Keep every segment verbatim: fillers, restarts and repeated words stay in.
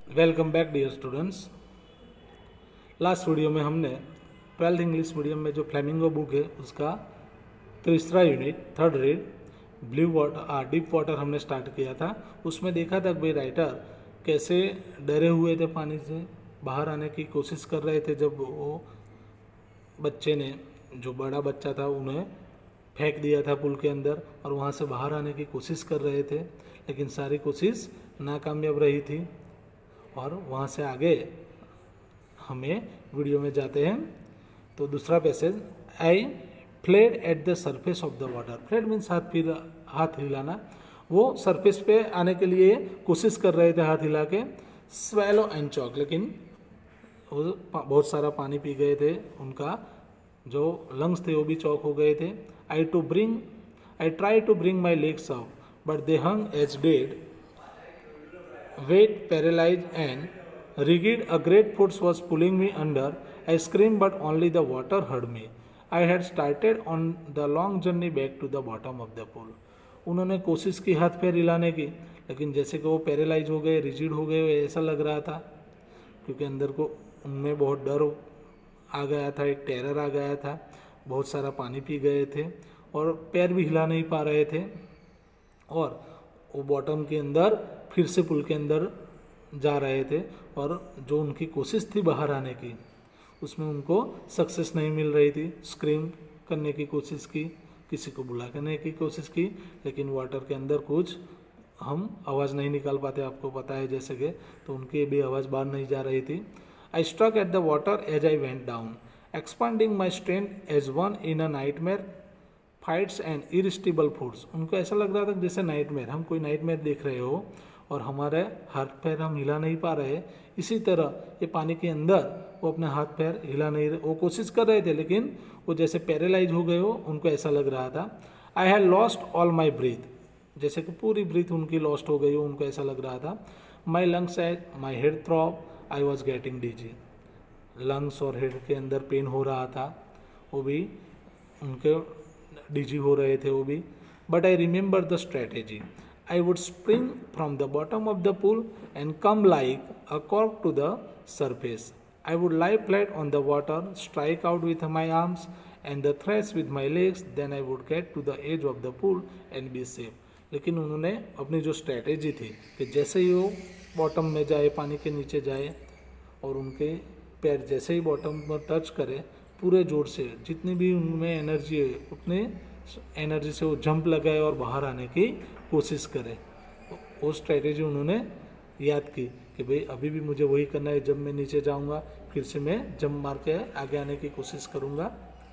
Welcome back dear students. Last video में हमने twelfth English medium में जो फ्लेमिंगो बुक है उसका तीसरा unit third read blue water deep water हमने स्टार्ट किया था। उसमें देखा था भाई राइटर कैसे डरे हुए थे, पानी से बाहर आने की कोशिश कर रहे थे जब वो बच्चे ने, जो बड़ा बच्चा था, उन्हें फेंक दिया था पुल के अंदर और वहाँ से बाहर आने की कोशिश कर रहे थे, लेकिन सारी कोशिश नाकामयाब रही थी। और वहाँ से आगे हमें वीडियो में जाते हैं तो दूसरा passage, I flailed at the surface of the water. Flailed means हाथ फिर हाथ हिलाना। वो सरफेस पे आने के लिए कोशिश कर रहे थे हाथ हिला के। स्वेलो एंड चॉक, लेकिन वो बहुत सारा पानी पी गए थे, उनका जो लंग्स थे वो भी चौक हो गए थे। I to bring I try to bring my legs up but they hung as dead, weight paralyzed and rigid. A great force was pulling me under. I screamed but only the water heard me. I had started on the long journey back to the bottom of the pool. उन्होंने कोशिश की हाथ पैर हिलाने की, लेकिन जैसे कि वो पैरालाइज हो गए, रिजिड हो गए ऐसा लग रहा था, क्योंकि अंदर को उनमें बहुत डर आ गया था, एक टेरर आ गया था, बहुत सारा पानी पी गए थे और पैर भी हिला नहीं पा रहे थे। और वो बॉटम के अंदर फिर से पुल के अंदर जा रहे थे और जो उनकी कोशिश थी बाहर आने की उसमें उनको सक्सेस नहीं मिल रही थी। स्क्रीम करने की कोशिश की, किसी को बुला करने की कोशिश की, लेकिन वाटर के अंदर कुछ हम आवाज़ नहीं निकाल पाते, आपको पता है जैसे कि, तो उनकी भी आवाज़ बाहर नहीं जा रही थी। I struck at the water as I went down, expanding my strength as one in a nightmare fights and irresistible foods. उनको ऐसा लग रहा था जैसे नाइटमेयर, हम कोई नाइटमेयर देख रहे हो और हमारे हाथ पैर हम हिला नहीं पा रहे, इसी तरह ये पानी के अंदर वो अपने हाथ पैर हिला नहीं रहे, वो कोशिश कर रहे थे लेकिन वो जैसे पैरालाइज हो गए हो, उनको ऐसा लग रहा था। I had lost all my breath, जैसे कि पूरी ब्रीथ उनकी लॉस्ट हो गई हो, उनको ऐसा लग रहा था। My lungs as my head throb, I was getting dizzy. Lungs और हेड के अंदर पेन हो रहा था, वो भी उनके डीजी हो रहे थे वो भी। But I remember the strategy, I would spring from the bottom of the pool and come like a cork to the surface. I would lie flat on the water, strike out with my arms and the thresh with my legs, then I would get to the edge of the pool and be safe. लेकिन उन्होंने अपनी जो strategy थी कि जैसे ही वो bottom में जाए, पानी के नीचे जाए और उनके पैर जैसे ही बॉटम पर टच करे, पूरे जोर से जितनी भी उनमें एनर्जी है उतने एनर्जी से वो जंप लगाए और बाहर आने की कोशिश करे। वो स्ट्रैटेजी उन्होंने याद की कि भाई अभी भी मुझे वही करना है, जब मैं नीचे जाऊंगा फिर से मैं जंप मार के आगे आने की कोशिश करूंगा।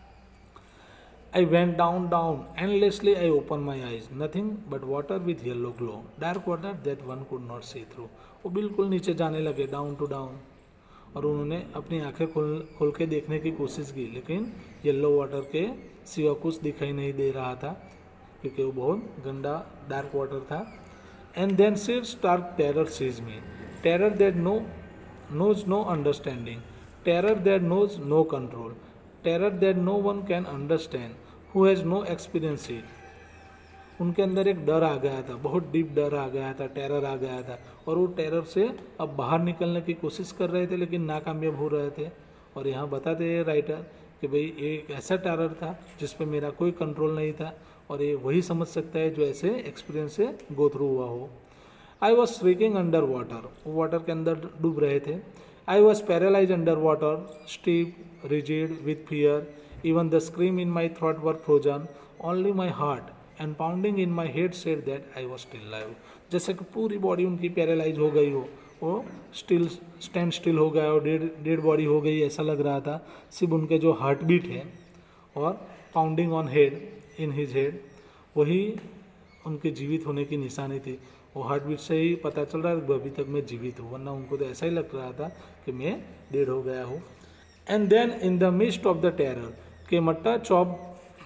I went down down endlessly, I open my eyes, nothing but water with yellow glow, dark water that one could not see through. वो बिल्कुल नीचे जाने लगे, डाउन टू डाउन, और उन्होंने अपनी आंखें खोल खोल के देखने की कोशिश की, लेकिन येलो वाटर के सिवा कुछ दिखाई नहीं दे रहा था, क्योंकि वो बहुत गंदा डार्क वाटर था। And then sheer stark terror seize me, terror that no knows no understanding, terror that knows no control, terror that no one can understand who has no experience it. उनके अंदर एक डर आ गया था, बहुत deep डर आ गया था, टेरर आ गया था, और वो टेरर से अब बाहर निकलने की कोशिश कर रहे थे लेकिन नाकामयाब हो रहे थे। और यहाँ बताते हैं राइटर कि भाई एक ऐसा टेरर था जिस पे मेरा कोई कंट्रोल नहीं था, और ये वही समझ सकता है जो ऐसे एक्सपीरियंस से गो थ्रू हुआ हो। I was shrieking under water, वो वाटर के अंदर डूब रहे थे। I was paralyze under water, steep, rigid with fear, even the scream in my throat were frozen, only my heart and pounding in my head said that I was still live. जैसे कि पूरी body उनकी paralyse हो गई हो, वो still stand still हो गया और डेड डेड बॉडी हो गई ऐसा लग रहा था। सिर्फ उनके जो हार्ट बीट है और pounding on head in his head, वही उनके जीवित होने की निशानी थी। वो हार्ट बीट से ही पता चल रहा है कि अभी तक मैं जीवित हूँ, वरना उनको तो ऐसा ही लग रहा था कि मैं डेड हो गया हूँ। And then in the mist of the terror के मट्टा चॉप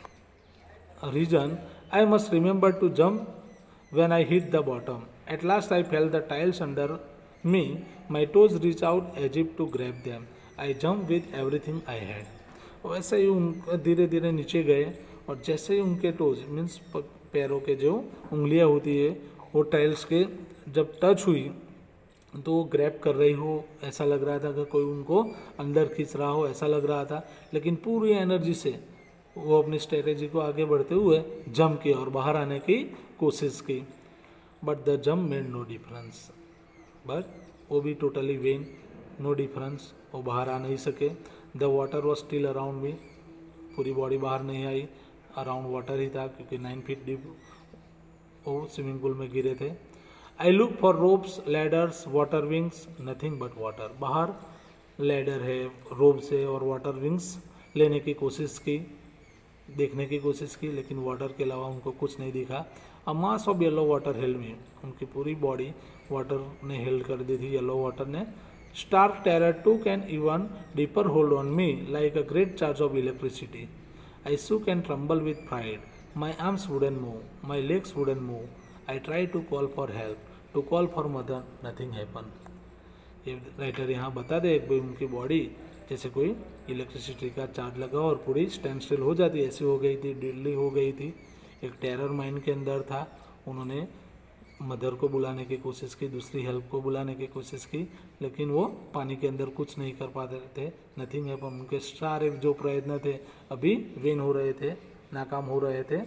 reason, I must remember to jump when I hit the bottom. At last I felt the tiles under me. My toes reached out as if to grab them. I jumped with everything I had. वैसे ही उन धीरे धीरे नीचे गए और जैसे ही उनके toes means पैरों के जो उंगलियां होती है वो टाइल्स के जब टच हुई तो वो ग्रैब कर रही हो, ऐसा लग रहा था कि कोई उनको अंदर खींच रहा हो, ऐसा लग रहा था। लेकिन पूरी एनर्जी से वो अपनी स्ट्रेटेजी को आगे बढ़ते हुए जंप किया और बाहर आने की कोशिश की। But the jump made no difference, but वो भी टोटली वेन, नो डिफरेंस, वो बाहर आ नहीं सके। The water was still around me, पूरी बॉडी बाहर नहीं आई, अराउंड वाटर ही था क्योंकि नाइन फीट डीप वो स्विमिंग पूल में गिरे थे। I look for ropes, ladders, water wings, nothing but water. बाहर लैडर है, रोप्स है और वाटर विंग्स लेने की कोशिश की, देखने की कोशिश की, लेकिन वाटर के अलावा उनको कुछ नहीं दिखा। A mass of yellow water held me, उनकी पूरी बॉडी वाटर ने हेल्ड कर दी थी, येलो वाटर ने। Stark terror took an even deeper hold on me like a great charge of electricity. I shook and tremble with pride, my arms wouldn't move, my legs wouldn't move. I try to call for help, to call for mother, nothing happen. ये writer यहाँ बता दे एक भाई उनकी body जैसे कोई electricity का charge लगा और पूरी स्टैंड स्टिल हो जाती, ऐसी हो गई थी, डिल्ली हो गई थी। एक टेरर माइंड के अंदर था, उन्होंने मदर को बुलाने की कोशिश की, दूसरी हेल्प को बुलाने की कोशिश की, लेकिन वो पानी के अंदर कुछ नहीं कर पाते थे, नथिंग है। पर उनके सारे जो प्रयत्न थे अभी वेन हो रहे थे, नाकाम हो रहे थे।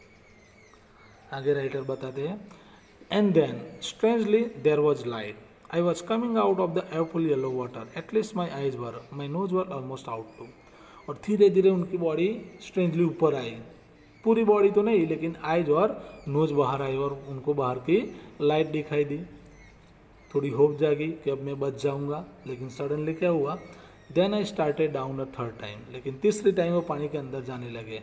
आगे राइटर बताते हैं, and then strangely there was light, I was coming out of the awful yellow water, at least my eyes were, my nose were almost out too. और धीरे धीरे उनकी बॉडी स्ट्रेंजली ऊपर आई, पूरी बॉडी तो नहीं लेकिन आइज और नोज बाहर आई और उनको बाहर की लाइट दिखाई दी। थोड़ी होप जागी कि अब मैं बच जाऊंगा, लेकिन सडनली क्या हुआ, then I started down a third time, लेकिन तीसरी टाइम वो पानी के अंदर जाने लगे।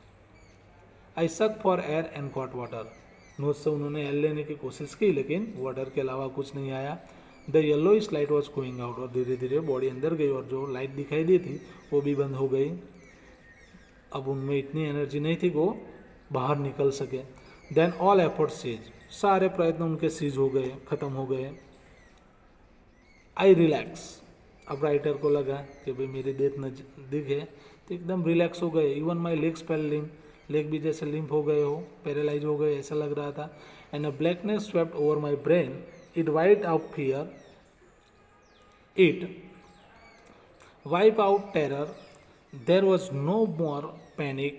I suck for air and got water, nose से उन्होंने एयर लेने की कोशिश की लेकिन वाटर के अलावा कुछ नहीं आया। The yellow light was going out, और धीरे धीरे बॉडी अंदर गई और जो लाइट दिखाई दी थी वो भी बंद हो गई। अब उनमें इतनी एनर्जी नहीं थी कि वो बाहर निकल सके। देन ऑल एफर्ट सीज, सारे प्रयत्न उनके सीज हो गए, खत्म हो गए। आई रिलैक्स, अब राइटर को लगा कि भाई मेरी डेथ नजदीक है, तो एकदम रिलैक्स हो गए। Even my legs pale limp, leg भी जैसे लिम्प हो गए हो, पैरालाइज हो गए ऐसा लग रहा था। And a blackness swept over my brain, it wiped out fear, it wipe out terror, there was no more panic,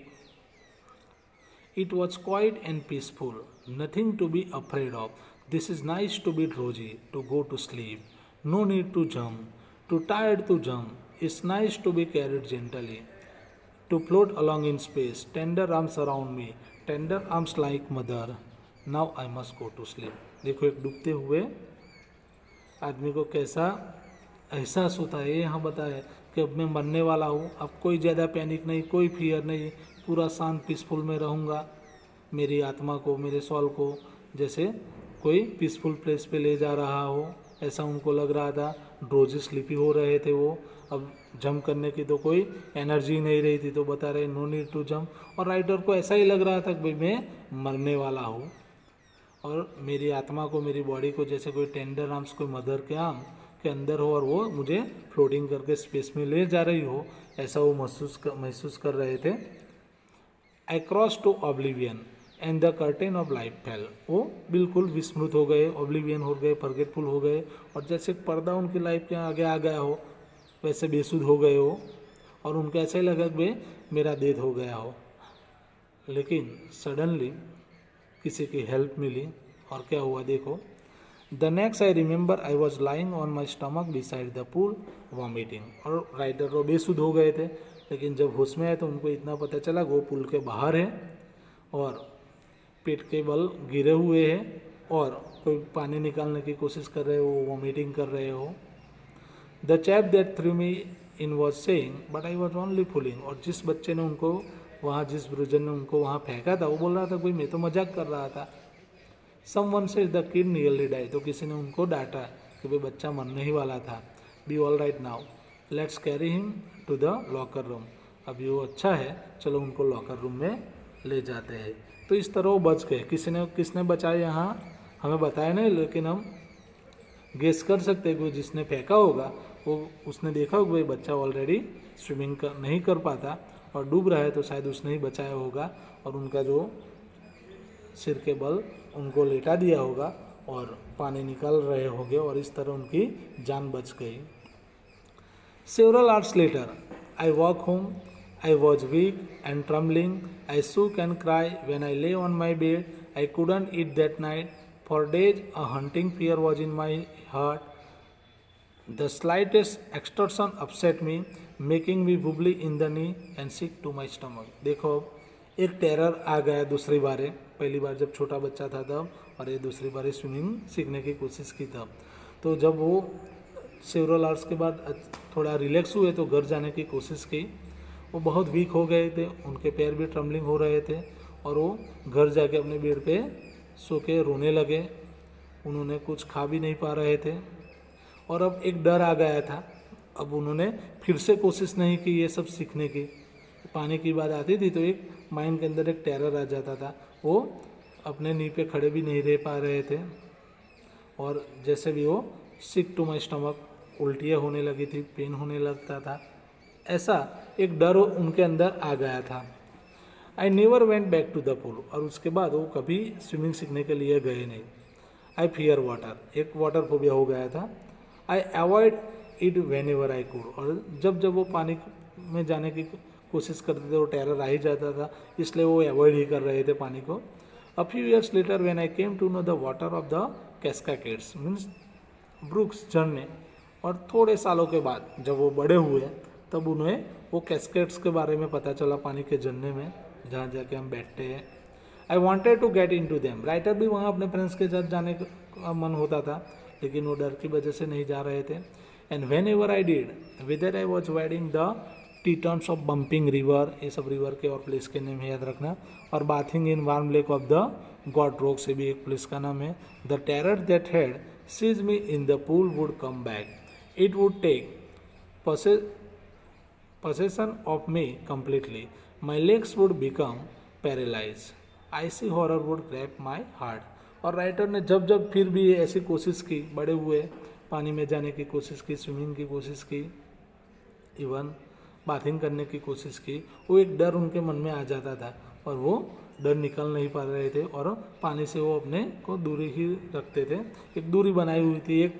it was quiet and peaceful, nothing to be afraid of. This is nice to be drowsy, to go to sleep, no need to jump, too tired to jump, it's nice to be carried gently, to float along in space, tender arms around me, tender arms like mother, now I must go to sleep. देखो एक डूबते हुए आदमी को कैसा एहसास होता है, ये यहाँ बताया कि अब मैं मरने वाला हूँ, अब कोई ज़्यादा पैनिक नहीं, कोई फियर नहीं, पूरा शांत पीसफुल में रहूँगा। मेरी आत्मा को, मेरे सॉल को जैसे कोई पीसफुल प्लेस पे ले जा रहा हो, ऐसा उनको लग रहा था। ड्रोजी स्लीपी हो रहे थे वो, अब जंप करने की तो कोई एनर्जी नहीं रही थी, तो बता रहे नो नीड टू जंप। और राइटर को ऐसा ही लग रहा था कि भाई मैं मरने वाला हूँ और मेरी आत्मा को, मेरी बॉडी को जैसे कोई टेंडर आर्म्स, कोई मदर के आर्म के अंदर हो और वो मुझे फ्लोटिंग करके स्पेस में ले जा रही हो, ऐसा वो महसूस कर महसूस कर रहे थे। I cross to oblivion and the curtain of life fell, वो बिल्कुल विस्मृत हो गए, ऑब्लिवियन हो गए, फॉरगेटफुल हो गए, और जैसे पर्दा उनकी लाइफ के आगे आ गया हो वैसे बेसुध हो गए हो, और उनको ऐसा ही लगा कि मेरा डेथ हो गया हो। लेकिन सडनली किसी की हेल्प मिली और क्या हुआ देखो। The next I remember I was lying on my stomach decide the pool vomiting, और राइटर वो बेसुध हो गए थे, लेकिन जब होश में आए तो उनको इतना पता चला वो पुल के बाहर है और पेट के बल गिरे हुए हैं और कोई पानी निकालने की कोशिश कर रहे हो, वॉमिटिंग कर रहे हो। The chap that threw me in was saying but I was only fooling, और जिस बच्चे ने उनको वहाँ, जिस ब्रुजन ने उनको वहाँ फेंका था, वो बोल रहा था कोई मैं तो मजाक कर रहा था। Someone said the kid nearly die, तो किसी ने उनको डांटा कि भाई बच्चा मरने ही वाला था। Be all right now, let's carry him to the locker room, अभी वो अच्छा है, चलो उनको लॉकर रूम में ले जाते हैं। तो इस तरह वो बच गए। किसी ने किसने बचाया यहाँ हमें बताया नहीं, लेकिन हम गेस कर सकते हैं कि जिसने फेंका होगा वो उसने देखा होगा भाई बच्चा ऑलरेडी स्विमिंग कर नहीं कर पाता और डूब रहा है, तो शायद उसने ही बचाया होगा और उनका जो सिर के बल उनको लेटा दिया होगा और पानी निकाल रहे होंगे और इस तरह उनकी जान बच गई। Several hours later I walk home, I was weak and trembling, I shook and cry when I lay on my bed, I couldn't eat that night, for days a haunting fear was in my heart, the slightest extortion upset me, making me wobbly in the knee and sick to my stomach। देखो एक terror आ गया दूसरी बार, पहली बार जब छोटा बच्चा था तब, और ये दूसरी बार स्विमिंग सीखने की कोशिश की तब। तो जब वो सेवरल आवर्स के बाद थोड़ा रिलैक्स हुए तो घर जाने की कोशिश की। वो बहुत वीक हो गए थे, उनके पैर भी ट्रम्बलिंग हो रहे थे और वो घर जाके अपने बेड पे सो के रोने लगे। उन्होंने कुछ खा भी नहीं पा रहे थे और अब एक डर आ गया था। अब उन्होंने फिर से कोशिश नहीं की ये सब सीखने की। पानी की बात आती थी तो एक माइंड के अंदर एक टेरर आ जाता था। वो अपने नी पे खड़े भी नहीं रह पा रहे थे और जैसे भी वो सिक टू माई स्टमक, उल्टियाँ होने लगी थी, पेन होने लगता था, ऐसा एक डर उनके अंदर आ गया था। I never went back to the pool, और उसके बाद वो कभी स्विमिंग सीखने के लिए गए नहीं। आई फियर वाटर, एक वाटर फोबिया हो गया था। I avoid it whenever I could, और जब जब वो पानी में जाने की कोशिश करते थे वो टेरर आ ही जाता था, इसलिए वो अवॉइड ही कर रहे थे पानी को। A few years later when I came to know the water of the Cascades means brooks, झरने, और थोड़े सालों के बाद जब वो बड़े हुए तब उन्हें वो कैस्केड्स के बारे में पता चला, पानी के झरने में जहाँ जाके हम बैठते हैं। I wanted to get into them, writer भी वहाँ अपने फ्रेंड्स के साथ जाने का मन होता था लेकिन वो डर की वजह से नहीं जा रहे थे। And whenever I did, whether I was wading the Tietons of Bumping River, ये सब रिवर के और प्लेस के नेम याद रखना, और bathing in warm lake of the God Rock से भी एक प्लेस का नाम है। The terror that had seize me in the pool would come back, it would take possession of me completely, my legs would become paralyzed, icy horror would grab my heart। और writer ने जब जब फिर भी ऐसी कोशिश की, बड़े हुए पानी में जाने की कोशिश की, स्विमिंग की कोशिश की, इवन बाथिंग करने की कोशिश की, वो एक डर उनके मन में आ जाता था और वो डर निकल नहीं पा रहे थे और पानी से वो अपने को दूरी ही रखते थे। एक दूरी बनाई हुई थी, एक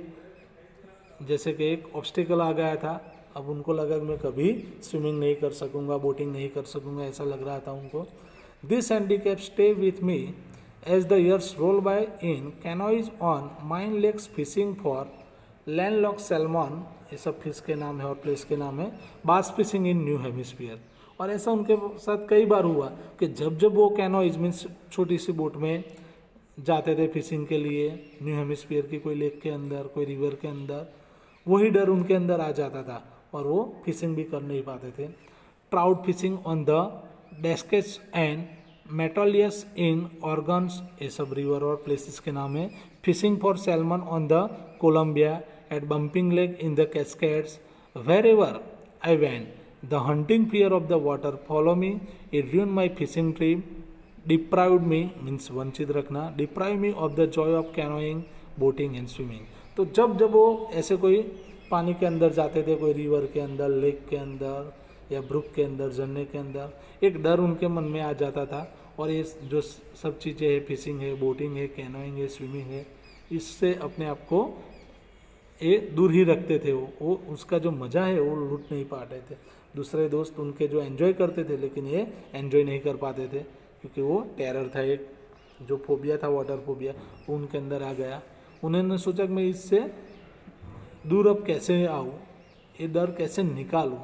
जैसे कि एक ऑब्स्टिकल आ गया था। अब उनको लगा कि मैं कभी स्विमिंग नहीं कर सकूंगा, बोटिंग नहीं कर सकूंगा, ऐसा लग रहा था उनको। This handicap stay with me as the years roll by in canoes on Maine lakes fishing for landlock salmon, ये सब फिश के नाम है और प्लेस के नाम है, बास फिशिंग इन न्यू हेमिस्फीयर। और ऐसा उनके साथ कई बार हुआ कि जब जब वो कैनोइज मीन्स छोटी सी बोट में जाते थे फिशिंग के लिए न्यू हेमिस्फीयर की कोई लेक के अंदर, कोई रिवर के अंदर, वही डर उनके अंदर आ जाता था और वो फिशिंग भी कर नहीं पाते थे। Trout fishing on the Deschutes and Metolius in Oregons, ये सब रिवर और प्लेसेस के नाम है। Fishing for salmon on the Columbia at Bumping Lake in the Cascades, wherever I went the haunting fear of the water follow me, it ruined my fishing trip, deprived me means वंचित रखना, deprive me of the joy of canoeing, boating and swimming. तो जब जब वो ऐसे कोई पानी के अंदर जाते थे, कोई रिवर के अंदर, लेक के अंदर या ब्रुक के अंदर, झरने के अंदर, एक डर उनके मन में आ जाता था। और ये जो सब चीज़ें हैं, फिशिंग है, बोटिंग है, कैनोइंग है, स्विमिंग है, इससे अपने आप को ये दूर ही रखते थे। वो वो उसका जो मज़ा है वो लूट नहीं पाते थे। दूसरे दोस्त उनके जो एंजॉय करते थे लेकिन ये एंजॉय नहीं कर पाते थे क्योंकि वो टेरर था, एक जो फोबिया था, वाटर फोबिया, वो उनके अंदर आ गया। उन्होंने सोचा कि मैं इससे दूर अब कैसे आऊँ, ये डर कैसे निकालूँ।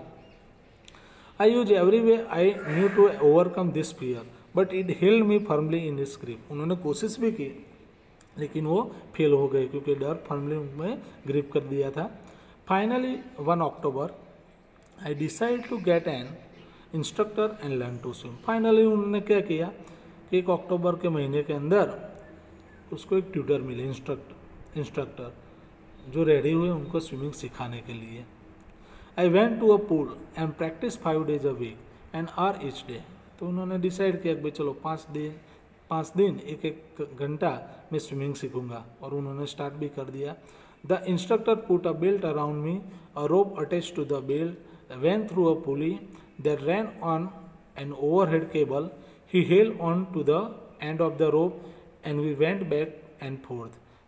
I use every way I knew to overcome this fear but it held me firmly in his grip. उन्होंने कोशिश भी की लेकिन वो फेल हो गए क्योंकि डर फर्मली उनमें ग्रिप कर दिया था। Finally one October I decide to get an instructor and learn to swim. Finally उन्होंने क्या किया कि एक अक्टूबर के महीने के अंदर उसको एक ट्यूटर मिले, इंस्ट्रक्टर इंस्ट्रक्टर जो रेडी हुए उनको स्विमिंग सिखाने के लिए। I went to a pool and practice five days a week and hour each day. तो उन्होंने डिसाइड किया कि भाई चलो पाँच दिन पाँच दिन एक एक घंटा मैं स्विमिंग सीखूंगा और उन्होंने स्टार्ट भी कर दिया। The instructor put a belt around me, a rope attach to the belt, went through a pulley that ran on an overhead cable. He held on to the end of the rope and we went back and forth.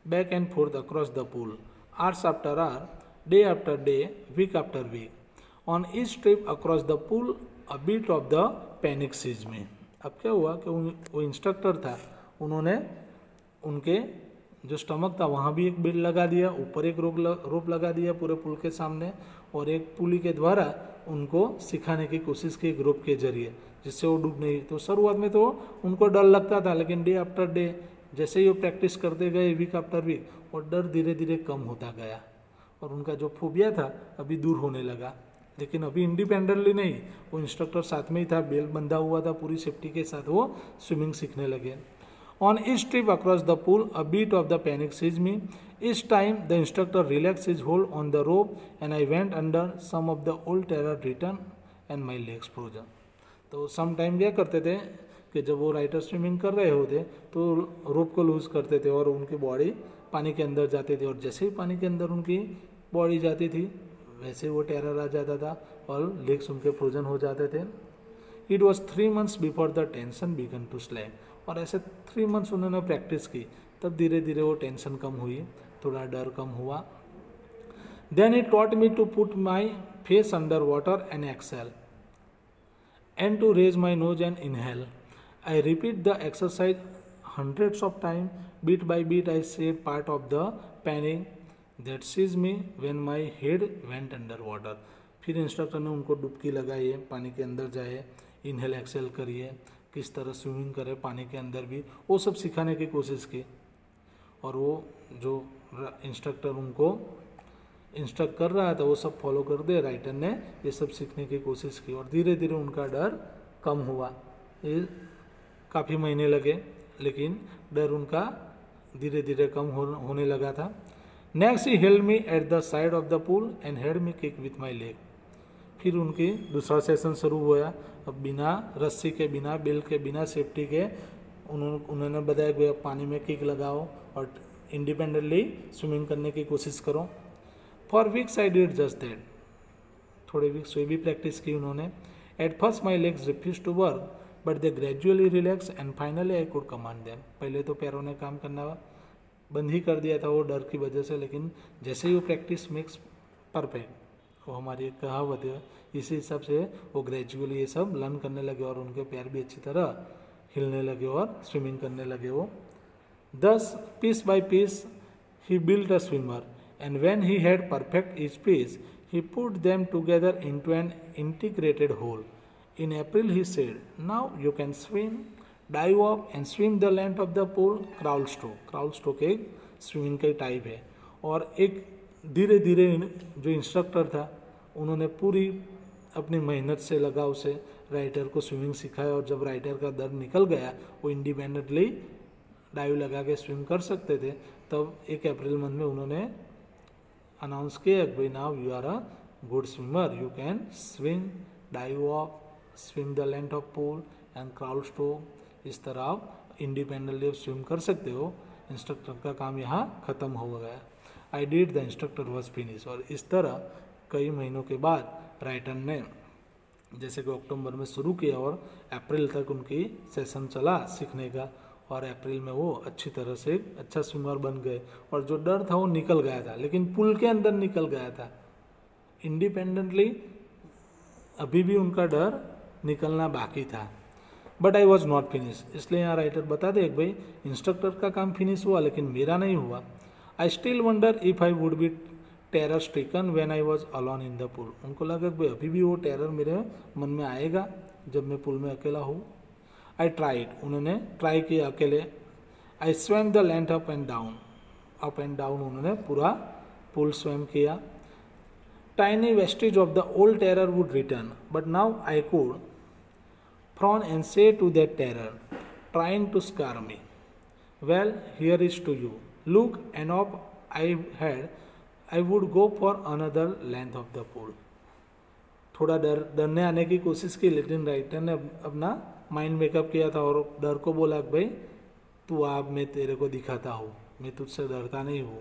back and forth across the pool, hours after hour, day after day, week after week. On each trip across the pool, a bit of the panic seized me. अब क्या हुआ कि वो instructor था, उन्होंने उनके जो stomach था वहाँ भी एक बेल्ट लगा दिया, ऊपर एक रोप रोप लगा दिया पूरे पुल के सामने, और एक पुली के द्वारा उनको सिखाने की कोशिश की एक रोप के जरिए, जिससे वो डूब नहीं। तो शुरुआत में तो उनको डर लगता था, लेकिन डे आफ्टर डे जैसे ही वो प्रैक्टिस करते गए, वीक आफ्टर वीक, और डर धीरे धीरे कम होता गया और उनका जो फोबिया था अभी दूर होने लगा। लेकिन अभी इंडिपेंडेंटली नहीं, वो इंस्ट्रक्टर साथ में ही था, बेल्ट बंधा हुआ था, पूरी सेफ्टी के साथ वो स्विमिंग सीखने लगे। On each trip across the pool, a bit of the panic seized me. Each time, the instructor relaxed his hold on the rope, and I went under. Some of the old terror returned, and my legs frozen. तो some time क्या करते थे कि जब वो writer swimming कर रहे होते तो रोप को लूज करते थे और उनकी बॉडी पानी के अंदर जाती थी, और जैसे ही पानी के अंदर उनकी बॉडी जाती थी वैसे वो टेरर आ जाता था और लेग्स उनके फ्रोजन हो जाते थे। It was three months before the tension began to slack. और ऐसे थ्री मंथ्स उन्होंने प्रैक्टिस की, तब धीरे धीरे वो टेंशन कम हुई, थोड़ा डर कम हुआ। Then he taught me to put my face under water and exhale and to raise my nose and inhale. I repeat the exercise hundreds of time, beat by beat I said part of the panic that seize me when my head went under water. फिर instructor ने उनको डुबकी लगाइए, पानी के अंदर जाए, inhale exhale करिए, किस तरह स्विमिंग करे पानी के अंदर भी, वो सब सिखाने की कोशिश की। और वो जो इंस्ट्रक्टर उनको इंस्ट्रक्ट कर रहा था वो सब फॉलो कर दे, राइटर ने ये सब सीखने की कोशिश की, और धीरे धीरे उनका डर कम हुआ। ये काफ़ी महीने लगे, लेकिन डर उनका धीरे धीरे कम हो, होने लगा था। Next he held me at the side of the pool and head me kick with my leg. फिर उनकी दूसरा सेशन शुरू हुआ। अब बिना रस्सी के, बिना बेल्ट के, बिना सेफ्टी के उन्होंने उन्होंने बताया कि पानी में किक लगाओ और इंडिपेंडेंटली स्विमिंग करने की कोशिश करो। For weeks I did just that. थोड़े वीक्स हुई भी प्रैक्टिस की उन्होंने। At first my legs refuse to work but they gradually relax and finally I could command them. पहले तो पैरों ने काम करना बंद ही कर दिया था वो डर की वजह से, लेकिन जैसे ही वो प्रैक्टिस मेक्स परफेक्ट, वो हमारी एक कहावत है, इसी हिसाब से वो ग्रेजुअली ये सब लर्न करने लगे और उनके पैर भी अच्छी तरह हिलने लगे और स्विमिंग करने लगे वो। Thus piece by piece he built a swimmer and when he had perfect each piece he put them together into an integrated whole. In April he said, now you can swim, dive up and swim the length of the pool. Crawl stroke, crawl stroke एक swimming का type है। और एक धीरे धीरे जो instructor था उन्होंने पूरी अपनी मेहनत से लगा उसे राइटर को स्विमिंग सिखाया, और जब राइटर का डर निकल गया, वो इंडिपेंडेंटली डाइव लगा के स्विम कर सकते थे, तब एक अप्रैल मंथ में उन्होंने अनाउंस किया कि भाई now you are a good swimmer, you can swim, dive up, swim the length of pool and crawl stroke. इस तरह आप इंडिपेंडेंटली स्विम कर सकते हो। इंस्ट्रक्टर का काम यहाँ ख़त्म हो गया। I did the instructor was finish. और इस तरह कई महीनों के बाद राइटर ने जैसे कि अक्टूबर में शुरू किया और अप्रैल तक उनकी सेशन चला सीखने का, और अप्रैल में वो अच्छी तरह से अच्छा स्विमर बन गए और जो डर था वो निकल गया था, लेकिन पुल के अंदर निकल गया था। इंडिपेंडेंटली अभी भी उनका डर निकलना बाकी था। But I was not finish. इसलिए यहाँ राइटर बता दे भाई इंस्ट्रक्टर का काम फिनिश हुआ लेकिन मेरा नहीं हुआ। I still wonder if I would be terror stricken when I was alone in the pool. उनको लगा कि अभी भी वो टेरर मेरे मन में आएगा जब मैं पूल में अकेला हूँ। आई ट्राइड, उन्होंने ट्राई किया अकेले। I swam the length up and down, up and down उन्होंने पूरा पूल स्वैम किया। Tiny vestige of the old terror would return but now I could frown and say to that terror trying to scare me, well here is to you, look and off I had I would go for another length of the pool. थोड़ा डर डरने आने की कोशिश की, लेकिन writer ने अपना माइंड मेकअप किया था और डर को बोला कि भाई तू आप, मैं तेरे को दिखाता हूँ, मैं तुझसे डरता नहीं हूँ,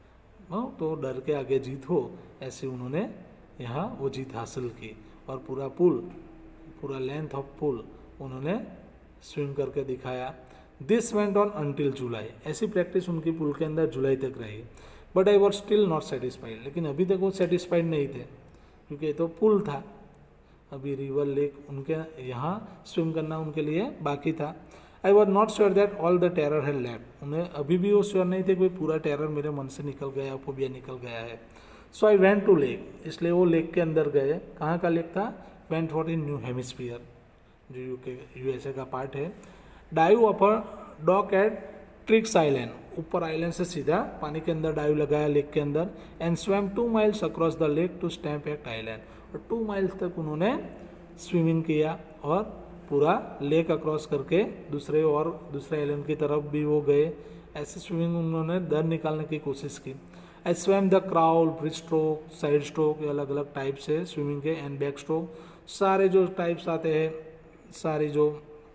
तो डर के आगे जीत हो। ऐसे उन्होंने यहाँ वो जीत हासिल की और पूरा पुल, पूरा लेंथ ऑफ पुल उन्होंने स्विम करके दिखाया। This went on until July, ऐसी प्रैक्टिस उनकी पूल के अंदर जुलाई तक रही। But I was still not satisfied, लेकिन अभी तक वो सेटिस्फाइड नहीं थे क्योंकि ये तो पुल था, अभी रिवर लेक उनके यहाँ स्विम करना उनके लिए बाकी था। I was not sure that all the terror had left, उन्हें अभी भी वो श्योर नहीं थे कि पूरा टेरर मेरे मन से निकल गया, फोबिया निकल गया है। So I went to lake, इसलिए वो लेक के अंदर गए। कहाँ का लेक था? Went for in new hemisphere, जो यूके यूएसए का पार्ट है। Dive upper dock at Triggs island, ऊपर आइलैंड से सीधा पानी के अंदर डाइव लगाया लेक के अंदर। And swam two miles across the lake to stamp act island, और टू माइल्स तक उन्होंने स्विमिंग किया और पूरा लेक अक्रॉस करके दूसरे और दूसरे आइलैंड की तरफ भी वो गए। ऐसे स्विमिंग उन्होंने दर निकालने की कोशिश की। I swam the crawl, breast stroke, side stroke, अलग अलग टाइप से स्विमिंग के, एंड बैक स्ट्रोक, सारे जो टाइप्स आते हैं, सारी जो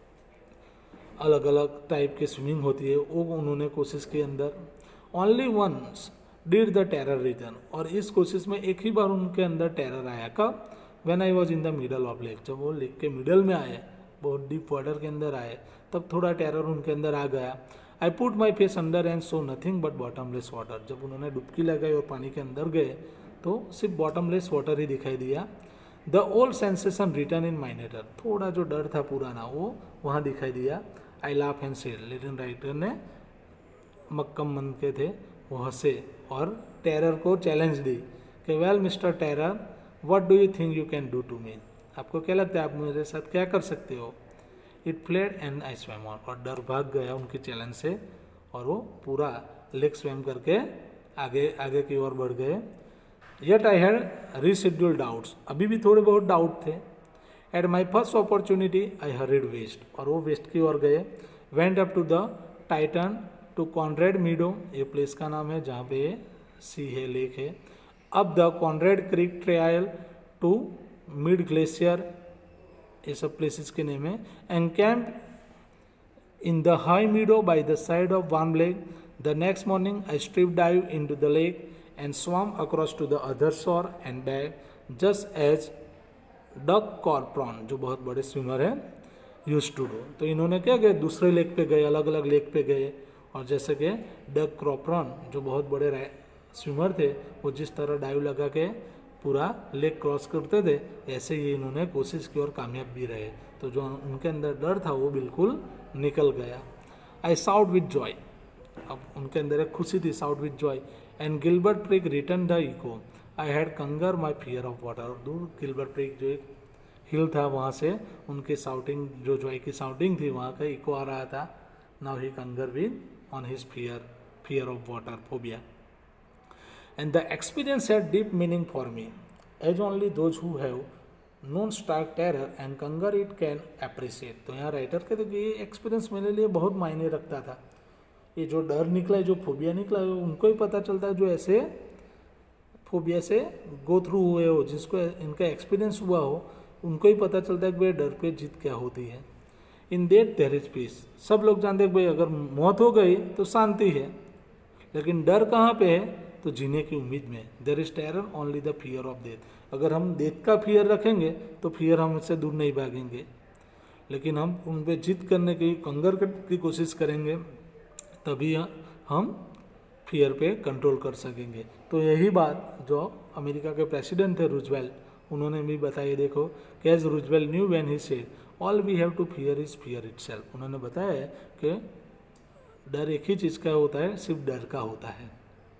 अलग अलग टाइप की स्विमिंग होती है वो उन्होंने कोशिश की अंदर। Only once did the terror return, और इस कोशिश में एक ही बार उनके अंदर टेरर आया। कब? When I was in the middle of lake, जब वो लेक के मिडल में आए, बहुत डीप वाटर के अंदर आए, तब थोड़ा टेरर उनके अंदर आ गया। I put my face under and saw nothing but bottomless water, जब उन्होंने डुबकी लगाई और पानी के अंदर गए तो सिर्फ बॉटमलेस वाटर ही दिखाई दिया। The old sensation return in miniature, थोड़ा जो डर था पुराना वो वहाँ दिखाई दिया। आई लाफ एंड सेड, लेकिन राइटर ने मक्कम मन के थे, वो हंसे और टेरर को चैलेंज दी कि well mister terror, what do you think you can do to me, आपको क्या लगता है आप मेरे साथ क्या कर सकते हो। It fled and I swam on, और डर भाग गया उनके चैलेंज से और वो पूरा लेक स्वैम करके आगे आगे की ओर बढ़ गए। Yet I had residual doubts, अभी भी थोड़े बहुत डाउट थे। At my first opportunity I hurried west, और वो वेस्ट की ओर गए। Went up to the Tieton to Conrad meadow, ये प्लेस का नाम है जहाँ पे सी है, लेक है। अब the Conrad creek trail to Meade glacier, ये सब प्लेसेस के नेम है। Encamp in the high meadow by the side of warm lake. The next morning I strip dive into the lake and swam across to the other shore and back, just as duck corpron, जो बहुत बड़े swimmer हैं, use to do. तो इन्होंने क्या किया, दूसरे lake पे गए, अलग अलग लेक पे गए, और जैसे कि डक क्रॉप्रॉन जो बहुत बड़े स्विमर थे वो जिस तरह डाइव लगा के पूरा लेक क्रॉस करते थे, ऐसे ही इन्होंने कोशिश की और कामयाब भी रहे। तो जो उनके अंदर डर था वो बिल्कुल निकल गया। आई साउट विथ जॉय, अब उनके अंदर एक खुशी थी, shout with joy. And Gilbert Peak return the echo, I had conquer my fear of water, दूर गिलबर्ट प्रिक जो एक हिल था वहाँ से उनकी साउटिंग, जो जॉय की साउटिंग थी वहाँ का इको आ रहा था। Now he conquer with on his fear fear of water, phobia. And the experience had deep meaning for me, as only those who have known stark terror and conquer it can appreciate. तो यहाँ writer कहते कि ये experience मेरे लिए बहुत मायने रखता था। ये जो डर निकला है, जो फोबिया निकला है, उनको ही पता चलता है जो ऐसे फोबिया से गो थ्रू हुए हो, जिसको इनका एक्सपीरियंस हुआ हो, उनको ही पता चलता है कि भाई डर पे जीत क्या होती है। In death there is peace, सब लोग जानते हैं भाई अगर मौत हो गई तो शांति है, लेकिन डर कहाँ पे है, तो जीने की उम्मीद में। There is terror only the fear of death, अगर हम डेथ का फियर रखेंगे तो फियर हम इससे दूर नहीं भागेंगे, लेकिन हम उन पर जीत करने की, कंगर की कोशिश करेंगे, तभी हम फियर पे कंट्रोल कर सकेंगे। तो यही बात जो अमेरिका के प्रेसिडेंट थे रूजवेल्ट, उन्होंने भी बताया, देखो cause Roosevelt knew when he said all we have to fear is fear itself. उन्होंने बताया कि डर एक ही चीज़ का होता है, सिर्फ डर का होता है।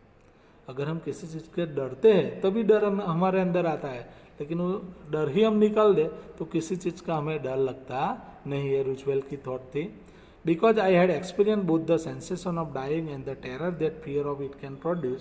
अगर हम किसी चीज़ के डरते हैं तभी डर हम हमारे अंदर आता है, लेकिन वो डर ही हम निकाल दे तो किसी चीज़ का हमें डर लगता नहीं है। रूजवेल्ट की थॉट थी। Because I had experienced both the sensation of dying and the terror that fear of it can produce,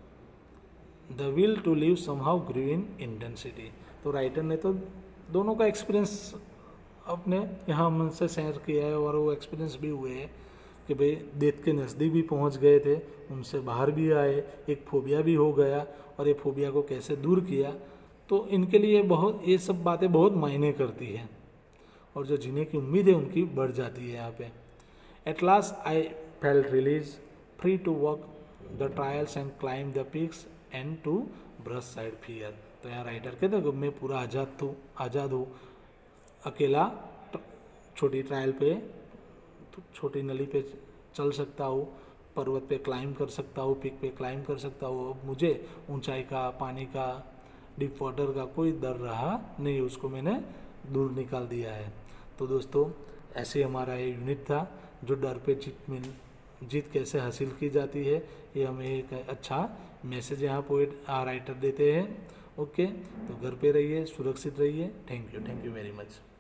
the will to live somehow grew in intensity. तो राइटर ने तो दोनों का एक्सपीरियंस अपने यहाँ हमसे शेयर किया है, और वो एक्सपीरियंस भी हुए हैं कि भाई डेथ के नज़दीक भी पहुँच गए थे, उनसे बाहर भी आए, एक फोबिया भी हो गया, और ये फोबिया को कैसे दूर किया। तो इनके लिए बहुत ये सब बातें बहुत मायने करती हैं, और जो जीने की उम्मीद है उनकी बढ़ जाती है यहाँ पे। At last I felt released, free to walk the trails and climb the peaks and to brush aside fear. तो यहाँ राइटर कहते हैं कि मैं पूरा आज़ाद हूँ आज़ाद हूँ अकेला छोटी ट्रायल पे तो छोटी नली पे चल सकता हूँ, पर्वत पे क्लाइंब कर सकता हूँ, पीक पे क्लाइंब कर सकता हूँ। अब मुझे ऊंचाई का, पानी का, डीप वाटर का कोई डर रहा नहीं, उसको मैंने दूर निकाल दिया है। तो दोस्तों ऐसे हमारा ये यूनिट था, जो डर पे जीत मिल जीत कैसे हासिल की जाती है, ये हमें एक अच्छा मैसेज यहाँ पोएट राइटर देते हैं। ओके, तो घर पे रहिए, सुरक्षित रहिए। Thank you, thank you very much.